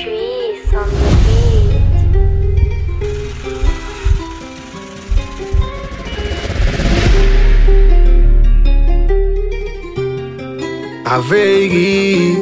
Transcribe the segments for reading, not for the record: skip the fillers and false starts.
Trees on the beat. Avegi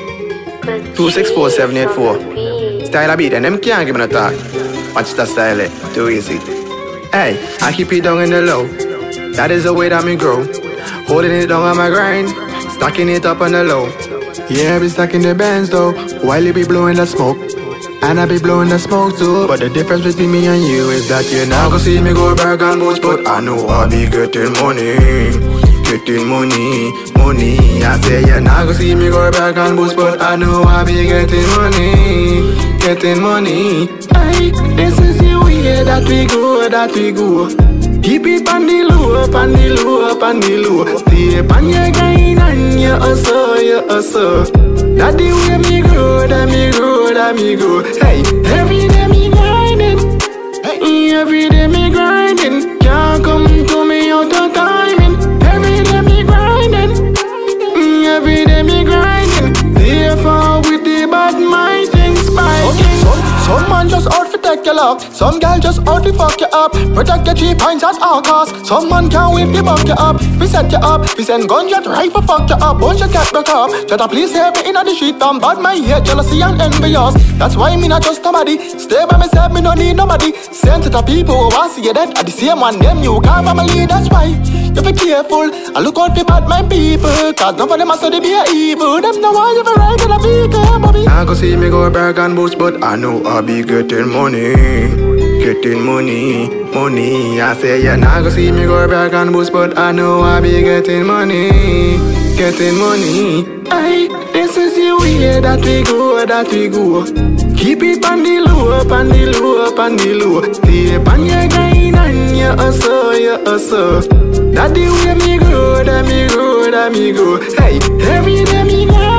264784. Style a beat and them can't give me no talk. Watch that style it, too easy. Hey, I keep it down in the low. That is the way that me grow. Holding it down on my grind, stacking it up on the low. Yeah, I be stacking the bands though, while you be blowing the smoke. And I be blowing the smoke too. But the difference between me and you is that you now go see me go back and boots, but I know I be getting money. Getting money, money. I say you now go see me go back and boost, but I know I be getting money, getting money. Hey, this is the way that we go, that we go. Keep it on the low, up on the low, up on the low. Stay up on your grind and your hustle, your hustle. That the way me grow, that me grow, that me grow. Hey, every day me grinding. Hey, every day me grinding. Can't come to me out of timing. Every day me grinding. Every day me grinding. Therefore with the bad mind things spiking. Some man just out for take your luck. Some girl just out to fuck you up. Protect your 3 points at all costs. Some man can't wait to buck you up. We set you up. We send gunshot right for fuck you up. Bunch you get broke up. Just please help me in the street. I'm bad my hate, jealousy and envious. That's why me not trust nobody. Stay by myself, me no need nobody. Send to the people who want to see you dead. At the same one, them you can't family. That's why you be careful. I look out for bad my people. Cause none of them are so they be evil. Them no want you for right in the vehicle, Bobby. I go see me go back and boost, but I know I'll be getting money. Getting money, money. I say yeah, now go see me go back and boost, but I know I'll be getting money, getting money. Hey, this is the way that we go, that we go. Keep it on the low, up on the low, up on the low. Stay up on your grind and your hustle, your hustle. That the way me grow, that me grow, that me grow. Hey, every day me grow.